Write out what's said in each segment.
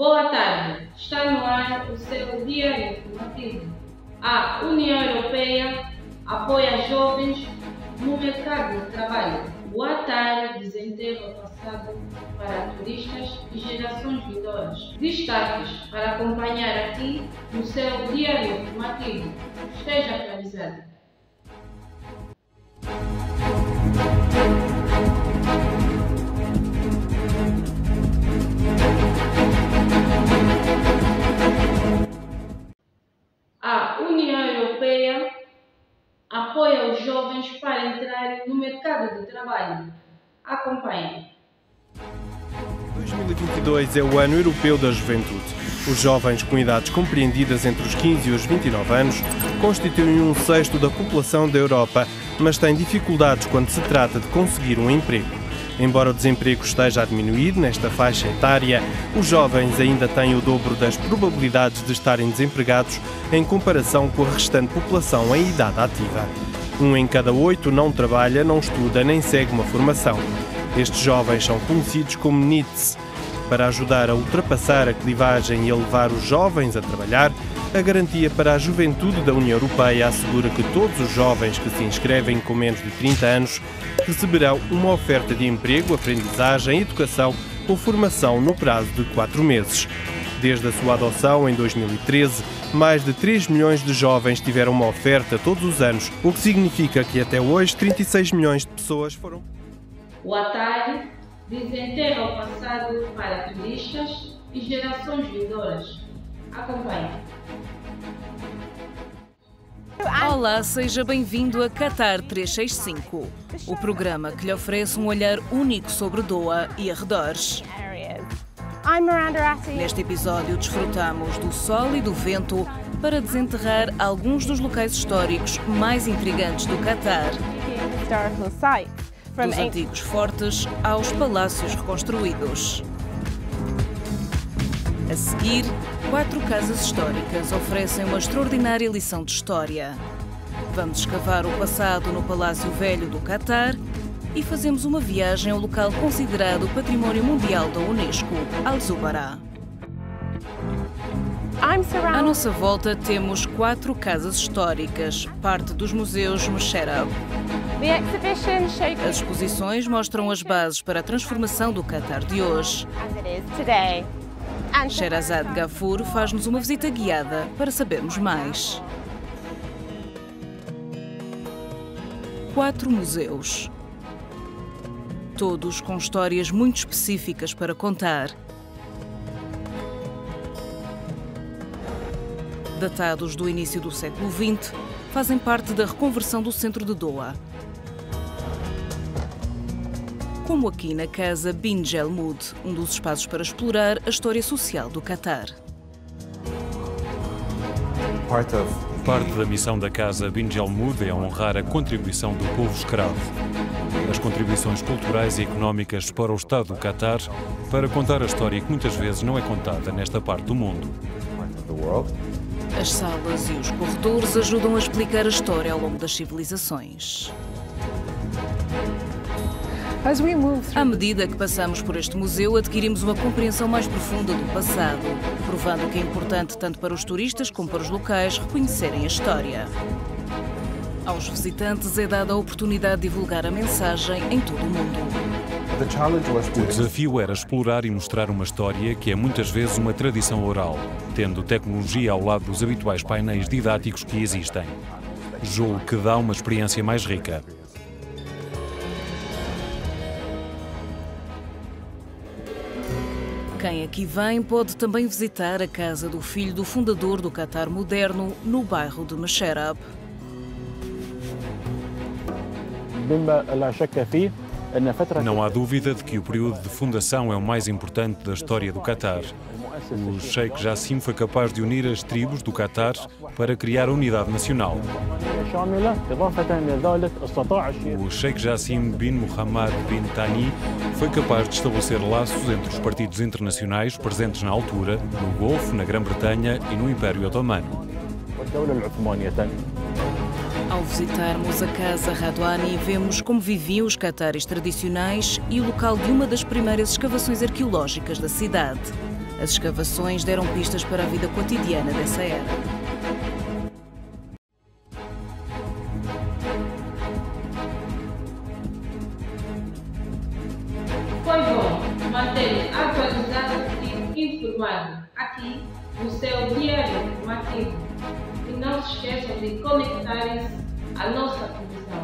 Boa tarde, está no ar o seu diário informativo. A União Europeia apoia jovens no mercado de trabalho. O ATAR desenterra o passado para turistas e gerações vindouras. Destaques para acompanhar aqui no seu diário informativo. Esteja atualizado. A União Europeia apoia os jovens para entrarem no mercado de trabalho. Acompanhe. 2022 é o Ano Europeu da Juventude. Os jovens com idades compreendidas entre os 15 e os 29 anos constituem um sexto da população da Europa, mas têm dificuldades quando se trata de conseguir um emprego. Embora o desemprego esteja a diminuir nesta faixa etária, os jovens ainda têm o dobro das probabilidades de estarem desempregados em comparação com a restante população em idade ativa. 1 em cada 8 não trabalha, não estuda nem segue uma formação. Estes jovens são conhecidos como NEETs. Para ajudar a ultrapassar a clivagem e a levar os jovens a trabalhar, a Garantia para a Juventude da União Europeia assegura que todos os jovens que se inscrevem com menos de 30 anos receberão uma oferta de emprego, aprendizagem, educação ou formação no prazo de 4 meses. Desde a sua adoção em 2013, mais de 3 milhões de jovens tiveram uma oferta todos os anos, o que significa que até hoje 36 milhões de pessoas foram... O ATAR desenterra o passado para turistas e gerações vindouras. Acompanhe. Olá, seja bem-vindo a Qatar 365, o programa que lhe oferece um olhar único sobre Doha e arredores. Neste episódio desfrutamos do sol e do vento para desenterrar alguns dos locais históricos mais intrigantes do Qatar. Dos antigos fortes aos palácios reconstruídos. A seguir, 4 casas históricas oferecem uma extraordinária lição de história. Vamos escavar o passado no Palácio Velho do Qatar e fazemos uma viagem ao local considerado Património Mundial da Unesco, Al-Zubarah. À nossa volta temos 4 casas históricas, parte dos museus Mesherab. As exposições mostram as bases para a transformação do Qatar de hoje. Sherazade Ghafour faz-nos uma visita guiada para sabermos mais. 4 museus. Todos com histórias muito específicas para contar. Datados do início do século XX, fazem parte da reconversão do centro de Doha. Como aqui na Casa Bin Jelmoud, um dos espaços para explorar a história social do Qatar. Parte da missão da Casa Bin Jelmoud é honrar a contribuição do povo escravo. As contribuições culturais e económicas para o Estado do Qatar, para contar a história que muitas vezes não é contada nesta parte do mundo. As salas e os corredores ajudam a explicar a história ao longo das civilizações. À medida que passamos por este museu, adquirimos uma compreensão mais profunda do passado, provando que é importante tanto para os turistas como para os locais reconhecerem a história. Aos visitantes é dada a oportunidade de divulgar a mensagem em todo o mundo. O desafio era explorar e mostrar uma história que é muitas vezes uma tradição oral, tendo tecnologia ao lado dos habituais painéis didáticos que existem. Julgo que dá uma experiência mais rica. Quem aqui vem pode também visitar a casa do filho do fundador do Qatar moderno, no bairro de Mesherab. Não há dúvida de que o período de fundação é o mais importante da história do Qatar. O Sheikh Jassim foi capaz de unir as tribos do Qatar para criar a unidade nacional. O Sheikh Jassim bin Mohammed bin Thani foi capaz de estabelecer laços entre os partidos internacionais presentes na altura, no Golfo, na Grã-Bretanha e no Império Otomano. Ao visitarmos a Casa Radwani, vemos como viviam os cataris tradicionais e o local de uma das primeiras escavações arqueológicas da cidade. As escavações deram pistas para a vida cotidiana dessa era. Foi bom manter atualizado e informado aqui no seu diário informativo. E não se esqueçam de conectarem-se à nossa televisão,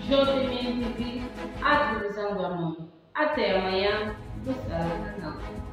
JMN TV, a televisão do amor. Até amanhã no seu canal.